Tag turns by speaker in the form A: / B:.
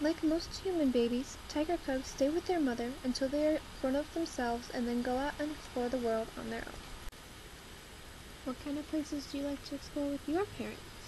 A: Like most human babies, tiger cubs stay with their mother until they are grown up themselves and then go out and explore the world on their own. What kind of places do you like to explore with your parents?